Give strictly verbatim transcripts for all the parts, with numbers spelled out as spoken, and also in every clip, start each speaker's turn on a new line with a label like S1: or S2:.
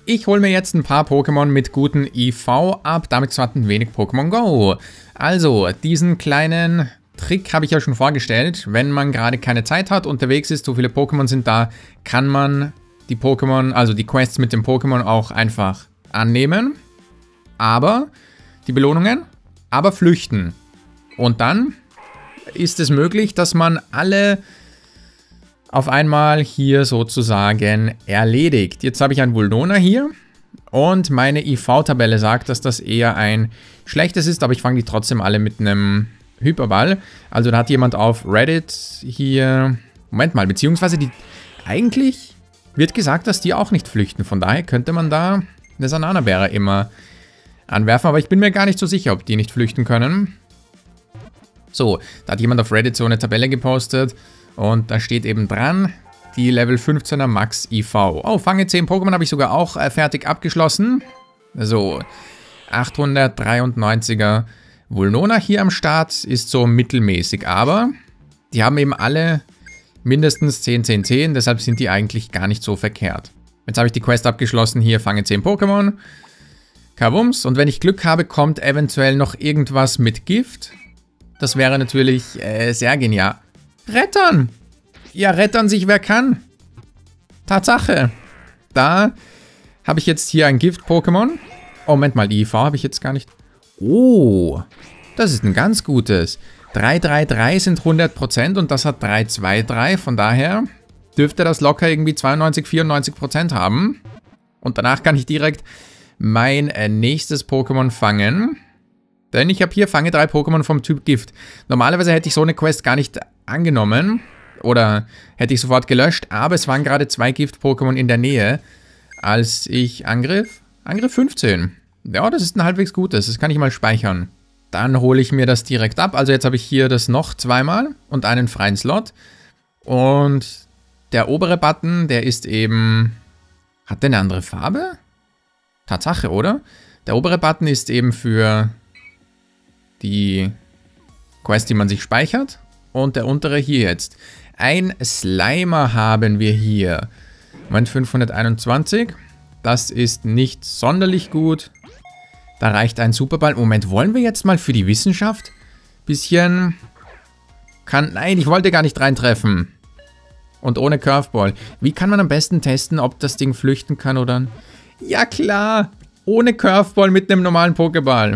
S1: Ich hole mir jetzt ein paar Pokémon mit guten I V ab, damit zwar ein wenig Pokémon Go. Also, diesen kleinen Trick habe ich ja schon vorgestellt. Wenn man gerade keine Zeit hat, unterwegs ist, so viele Pokémon sind da, kann man die Pokémon, also die Quests mit dem Pokémon auch einfach annehmen. Aber, die Belohnungen, aber flüchten. Und dann ist es möglich, dass man alle auf einmal hier sozusagen erledigt. Jetzt habe ich ein Vuldona hier und meine I V-Tabelle sagt, dass das eher ein schlechtes ist, aber ich fange die trotzdem alle mit einem Hyperball. Also da hat jemand auf Reddit hier, Moment mal, beziehungsweise die, eigentlich wird gesagt, dass die auch nicht flüchten. Von daher könnte man da eine Sananabeere immer anwerfen, aber ich bin mir gar nicht so sicher, ob die nicht flüchten können. So, da hat jemand auf Reddit so eine Tabelle gepostet. Und da steht eben dran, die Level fünfzehner Max I V. Oh, fange zehn Pokémon habe ich sogar auch äh, fertig abgeschlossen. So, achthundertdreiundneunziger Vulnona hier am Start ist so mittelmäßig. Aber die haben eben alle mindestens zehn, zehn, zehn. Deshalb sind die eigentlich gar nicht so verkehrt. Jetzt habe ich die Quest abgeschlossen. Hier fange zehn Pokémon. Kabums. Und wenn ich Glück habe, kommt eventuell noch irgendwas mit Gift. Das wäre natürlich äh, sehr genial. Rettern! Ja, rettern sich wer kann. Tatsache. Da habe ich jetzt hier ein Gift-Pokémon. Oh, Moment mal, die I V habe ich jetzt gar nicht. Oh, das ist ein ganz gutes. drei drei drei sind hundert Prozent und das hat drei zwei drei. Von daher dürfte das locker irgendwie zweiundneunzig, vierundneunzig Prozent haben. Und danach kann ich direkt mein äh, nächstes Pokémon fangen. Denn ich habe hier, fange drei Pokémon vom Typ Gift. Normalerweise hätte ich so eine Quest gar nicht angenommen. Oder hätte ich sofort gelöscht. Aber es waren gerade zwei Gift-Pokémon in der Nähe, als ich Angriff. Angriff fünfzehn. Ja, das ist ein halbwegs gutes. Das kann ich mal speichern. Dann hole ich mir das direkt ab. Also jetzt habe ich hier das noch zweimal und einen freien Slot. Und der obere Button, der ist eben... Hat der eine andere Farbe? Tatsache, oder? Der obere Button ist eben für die Quest, die man sich speichert. Und der untere hier jetzt. Ein Slimer haben wir hier. Moment, fünfhunderteinundzwanzig. Das ist nicht sonderlich gut. Da reicht ein Superball. Moment, wollen wir jetzt mal für die Wissenschaft bisschen... Kann... Nein, ich wollte gar nicht reintreffen. Und ohne Curveball. Wie kann man am besten testen, ob das Ding flüchten kann oder... Ja klar, ohne Curveball mit einem normalen Pokéball.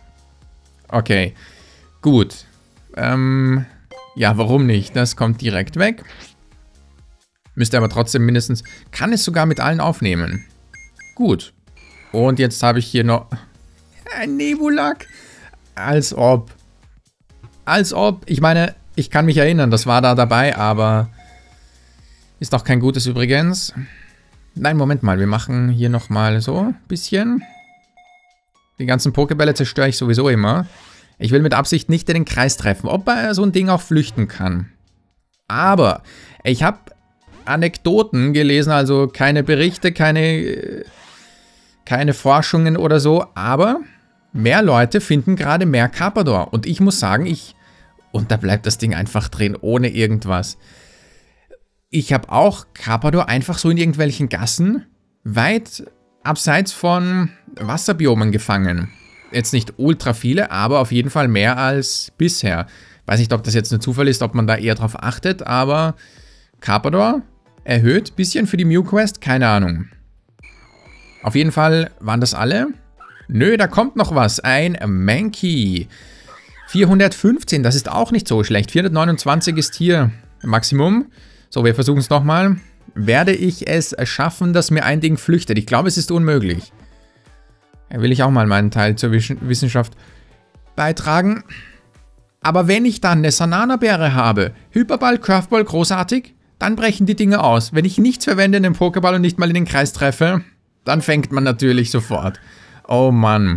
S1: Okay, gut. Ähm, ja, warum nicht? Das kommt direkt weg. Müsste aber trotzdem mindestens... Kann es sogar mit allen aufnehmen. Gut. Und jetzt habe ich hier noch... Ein Nebulak. Als ob. Als ob. Ich meine, ich kann mich erinnern, das war da dabei, aber... Ist doch kein gutes übrigens. Nein, Moment mal. Wir machen hier nochmal so ein bisschen. Die ganzen Pokébälle zerstöre ich sowieso immer. Ich will mit Absicht nicht in den Kreis treffen, ob er so ein Ding auch flüchten kann. Aber ich habe Anekdoten gelesen, also keine Berichte, keine, keine Forschungen oder so, aber mehr Leute finden gerade mehr Carpador. Und ich muss sagen, ich... Und da bleibt das Ding einfach drin, ohne irgendwas. Ich habe auch Carpador einfach so in irgendwelchen Gassen weit abseits von Wasserbiomen gefangen. Jetzt nicht ultra viele, aber auf jeden Fall mehr als bisher. Weiß nicht, ob das jetzt ein Zufall ist, ob man da eher drauf achtet, aber Carpador erhöht, bisschen für die Mew-Quest, keine Ahnung. Auf jeden Fall waren das alle. Nö, da kommt noch was, ein Mankey. vierhundertfünfzehn, das ist auch nicht so schlecht. vierhundertneunundzwanzig ist hier Maximum. So, wir versuchen es nochmal. Werde ich es schaffen, dass mir ein Ding flüchtet? Ich glaube, es ist unmöglich. Da will ich auch mal meinen Teil zur Wissenschaft beitragen. Aber wenn ich dann eine Sananabeere habe, Hyperball, Curveball, großartig, dann brechen die Dinge aus. Wenn ich nichts verwende in den Pokéball und nicht mal in den Kreis treffe, dann fängt man natürlich sofort. Oh Mann.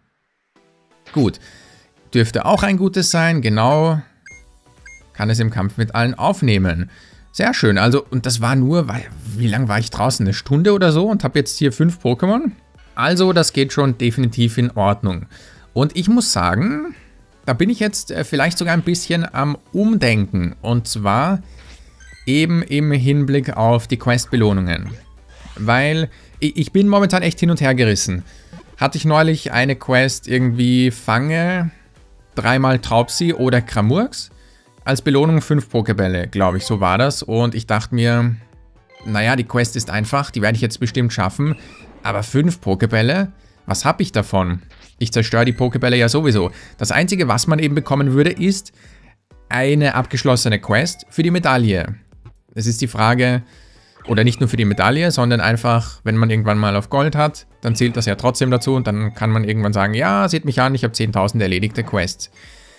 S1: Gut. Dürfte auch ein gutes sein, genau. Kann es im Kampf mit allen aufnehmen. Sehr schön, also, und das war nur, weil, wie lange war ich draußen? Eine Stunde oder so und habe jetzt hier fünf Pokémon. Also, das geht schon definitiv in Ordnung. Und ich muss sagen, da bin ich jetzt vielleicht sogar ein bisschen am Umdenken. Und zwar eben im Hinblick auf die Quest-Belohnungen. Weil Ich bin momentan echt hin und her gerissen. Hatte ich neulich eine Quest irgendwie fange dreimal Taubsi oder Kramurks. Als Belohnung fünf Pokebälle, glaube ich, so war das. Und ich dachte mir, naja, die Quest ist einfach, die werde ich jetzt bestimmt schaffen. Aber fünf Pokebälle, was habe ich davon? Ich zerstöre die Pokebälle ja sowieso. Das Einzige, was man eben bekommen würde, ist eine abgeschlossene Quest für die Medaille. Es ist die Frage, oder nicht nur für die Medaille, sondern einfach, wenn man irgendwann mal auf Gold hat, dann zählt das ja trotzdem dazu und dann kann man irgendwann sagen, ja, seht mich an, ich habe zehntausend erledigte Quests.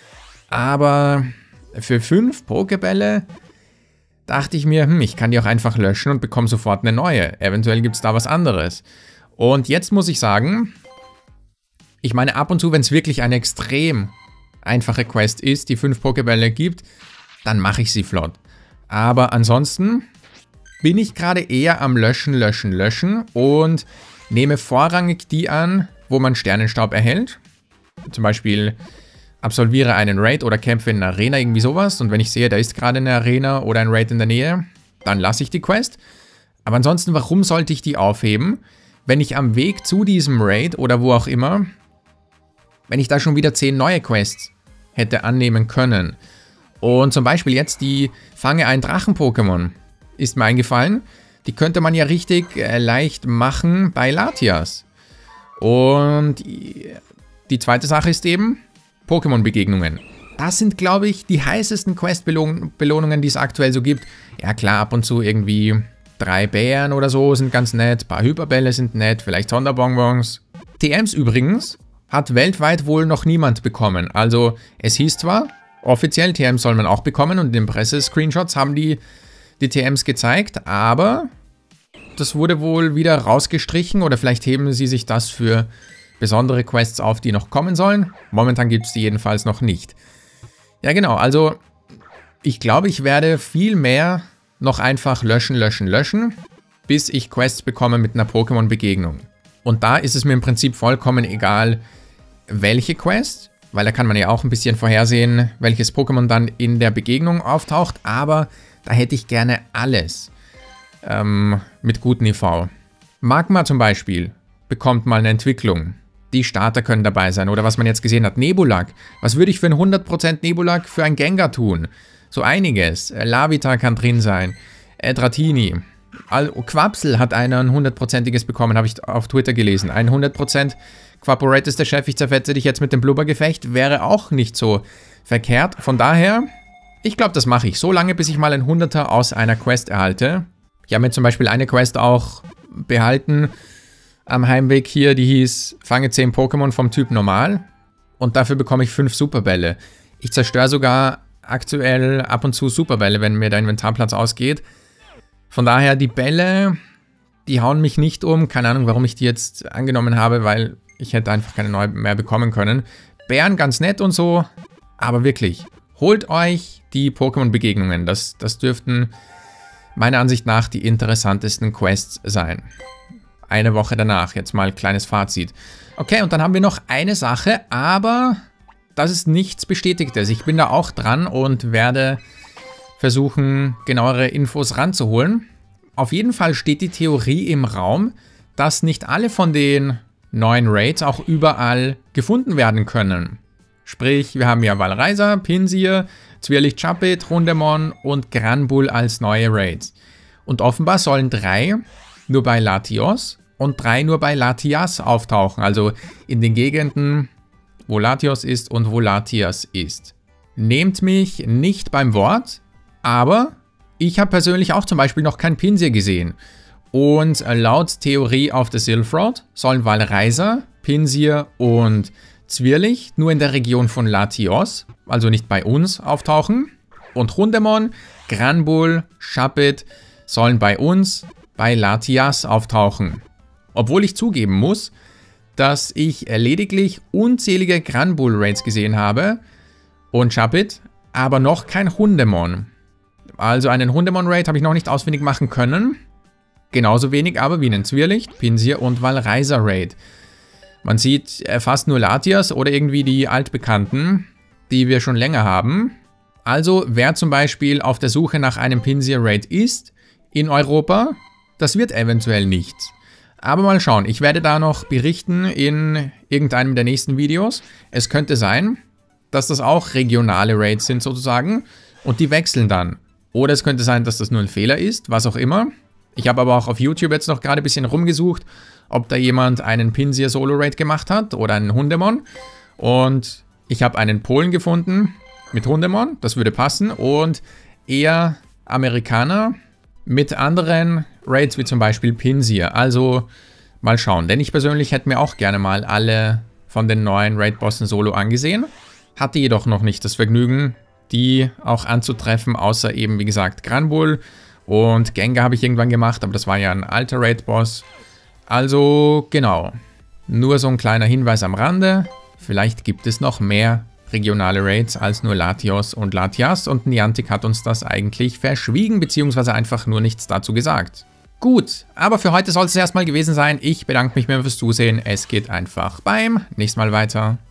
S1: Aber für fünf Pokebälle dachte ich mir, hm, ich kann die auch einfach löschen und bekomme sofort eine neue. Eventuell gibt es da was anderes. Und jetzt muss ich sagen, ich meine, ab und zu, wenn es wirklich eine extrem einfache Quest ist, die fünf Pokebälle gibt, dann mache ich sie flott. Aber ansonsten bin ich gerade eher am Löschen, Löschen, Löschen und nehme vorrangig die an, wo man Sternenstaub erhält. Zum Beispiel absolviere einen Raid oder kämpfe in einer Arena, irgendwie sowas. Und wenn ich sehe, da ist gerade eine Arena oder ein Raid in der Nähe, dann lasse ich die Quest. Aber ansonsten, warum sollte ich die aufheben, wenn ich am Weg zu diesem Raid oder wo auch immer, wenn ich da schon wieder zehn neue Quests hätte annehmen können? Und zum Beispiel jetzt die Fange ein Drachen-Pokémon ist mir eingefallen. Die könnte man ja richtig äh, leicht machen bei Latias. Und die, die zweite Sache ist eben Pokémon-Begegnungen. Das sind, glaube ich, die heißesten Quest-Belohnungen, die es aktuell so gibt. Ja klar, ab und zu irgendwie drei Bären oder so sind ganz nett. Ein paar Hyperbälle sind nett, vielleicht Sonderbonbons. T Ms übrigens hat weltweit wohl noch niemand bekommen. Also es hieß zwar, offiziell T Ms soll man auch bekommen und in den Presse-Screenshots haben die die T Ms gezeigt, aber das wurde wohl wieder rausgestrichen oder vielleicht heben sie sich das für besondere Quests auf, die noch kommen sollen. Momentan gibt es die jedenfalls noch nicht. Ja genau, also ich glaube, ich werde viel mehr noch einfach löschen, löschen, löschen, bis ich Quests bekomme mit einer Pokémon-Begegnung. Und da ist es mir im Prinzip vollkommen egal, welche Quest, weil da kann man ja auch ein bisschen vorhersehen, welches Pokémon dann in der Begegnung auftaucht, aber da hätte ich gerne alles ähm, mit gutem I V. Magma zum Beispiel bekommt mal eine Entwicklung. Die Starter können dabei sein. Oder was man jetzt gesehen hat, Nebulak. Was würde ich für ein hundert Prozent Nebulak für ein Gengar tun? So einiges. Larvitar kann drin sein. Äh, Dratini. Quapsel hat ein hundertprozentiges bekommen, habe ich auf Twitter gelesen. Ein hundert Prozent Quaporate ist der Chef, ich zerfetze dich jetzt mit dem Blubbergefecht. Wäre auch nicht so verkehrt. Von daher, ich glaube, das mache ich. So lange, bis ich mal ein Hunderter aus einer Quest erhalte. Ich habe mir zum Beispiel eine Quest auch behalten am Heimweg hier, die hieß, fange zehn Pokémon vom Typ Normal und dafür bekomme ich fünf Superbälle. Ich zerstöre sogar aktuell ab und zu Superbälle, wenn mir der Inventarplatz ausgeht. Von daher, die Bälle, die hauen mich nicht um. Keine Ahnung, warum ich die jetzt angenommen habe, weil ich hätte einfach keine neue mehr bekommen können. Bären ganz nett und so, aber wirklich, holt euch die Pokémon-Begegnungen. Das, das dürften meiner Ansicht nach die interessantesten Quests sein. Eine Woche danach, jetzt mal kleines Fazit. Okay, und dann haben wir noch eine Sache, aber das ist nichts Bestätigtes. Ich bin da auch dran und werde versuchen, genauere Infos ranzuholen. Auf jeden Fall steht die Theorie im Raum, dass nicht alle von den neuen Raids auch überall gefunden werden können. Sprich, wir haben ja Valraiser, Pinsir, Zwirlicht Chapit, Rundemon und Granbull als neue Raids. Und offenbar sollen drei nur bei Latios und drei nur bei Latias auftauchen, also in den Gegenden, wo Latios ist und wo Latias ist. Nehmt mich nicht beim Wort, aber ich habe persönlich auch zum Beispiel noch kein Pinsir gesehen. Und laut Theorie auf der Silph-Road sollen Valraiser, Pinsir und Zwirlicht nur in der Region von Latios, also nicht bei uns, auftauchen. Und Rundemon, Granbull, Chapit sollen bei uns, bei Latias auftauchen. Obwohl ich zugeben muss, dass ich lediglich unzählige Granbull-Raids gesehen habe und Chapit, aber noch kein Rundemon. Also einen Rundemon-Raid habe ich noch nicht ausfindig machen können. Genauso wenig aber wie einen Zwirlicht, Pinsir und Valraiser-Raid. Man sieht fast nur Latias oder irgendwie die altbekannten, die wir schon länger haben. Also wer zum Beispiel auf der Suche nach einem Pinsir-Raid ist in Europa, das wird eventuell nichts. Aber mal schauen, ich werde da noch berichten in irgendeinem der nächsten Videos. Es könnte sein, dass das auch regionale Raids sind sozusagen und die wechseln dann. Oder es könnte sein, dass das nur ein Fehler ist, was auch immer. Ich habe aber auch auf YouTube jetzt noch gerade ein bisschen rumgesucht, ob da jemand einen Pinsir Solo Raid gemacht hat oder einen Hundemon. Und ich habe einen Polen gefunden mit Hundemon, das würde passen. Und eher Amerikaner mit anderen Raids wie zum Beispiel Pinsir. Also mal schauen, denn ich persönlich hätte mir auch gerne mal alle von den neuen Raid-Bossen Solo angesehen. Hatte jedoch noch nicht das Vergnügen, die auch anzutreffen, außer eben wie gesagt Granbull. Und Gengar habe ich irgendwann gemacht, aber das war ja ein alter Raid-Boss. Also genau, nur so ein kleiner Hinweis am Rande. Vielleicht gibt es noch mehr regionale Raids als nur Latios und Latias und Niantic hat uns das eigentlich verschwiegen, beziehungsweise einfach nur nichts dazu gesagt. Gut, aber für heute soll es erstmal gewesen sein. Ich bedanke mich mehr fürs Zusehen. Es geht einfach beim nächsten Mal weiter.